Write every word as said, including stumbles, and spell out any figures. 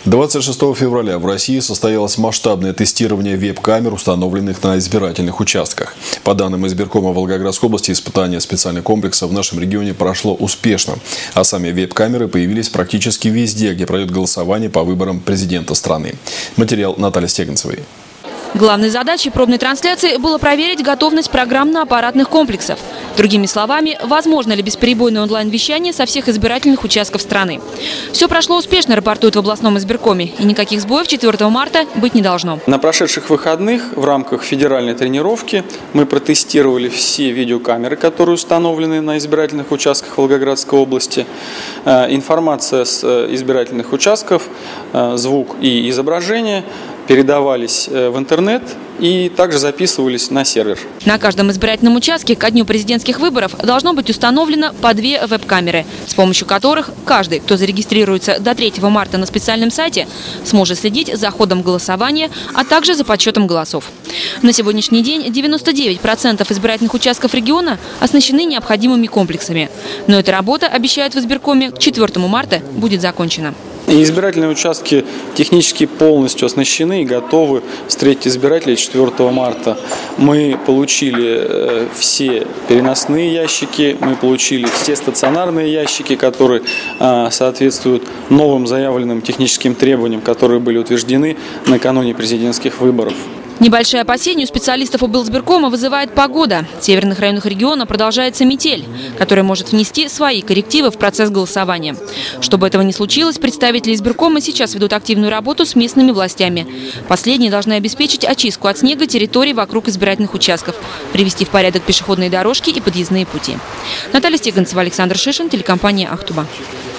двадцать шестого февраля в России состоялось масштабное тестирование веб-камер, установленных на избирательных участках. По данным избиркома Волгоградской области, испытание специальных комплексов в нашем регионе прошло успешно. А сами веб-камеры появились практически везде, где пройдет голосование по выборам президента страны. Материал Натальи Стеганцевой. Главной задачей пробной трансляции было проверить готовность программно-аппаратных комплексов. Другими словами, возможно ли бесперебойное онлайн-вещание со всех избирательных участков страны. Все прошло успешно, рапортуют в областном избиркоме, и никаких сбоев четвёртого марта быть не должно. На прошедших выходных в рамках федеральной тренировки мы протестировали все видеокамеры, которые установлены на избирательных участках Волгоградской области. Информация с избирательных участков, звук и изображение передавались в интернет и также записывались на сервер. На каждом избирательном участке ко дню президентских выборов должно быть установлено по две веб-камеры, с помощью которых каждый, кто зарегистрируется до третьего марта на специальном сайте, сможет следить за ходом голосования, а также за подсчетом голосов. На сегодняшний день девяносто девять процентов избирательных участков региона оснащены необходимыми комплексами. Но эта работа, обещают в избиркоме, к четвёртому марта будет закончена. И избирательные участки технически полностью оснащены и готовы встретить избирателей четвёртого марта. Мы получили все переносные ящики, мы получили все стационарные ящики, которые соответствуют новым заявленным техническим требованиям, которые были утверждены накануне президентских выборов. Небольшие опасения у специалистов облсбиркома вызывает погода. В северных районах региона продолжается метель, которая может внести свои коррективы в процесс голосования. Чтобы этого не случилось, представители избиркома сейчас ведут активную работу с местными властями. Последние должны обеспечить очистку от снега территорий вокруг избирательных участков, привести в порядок пешеходные дорожки и подъездные пути. Наталья Стеганцева, Александр Шишин, телекомпания «Ахтуба».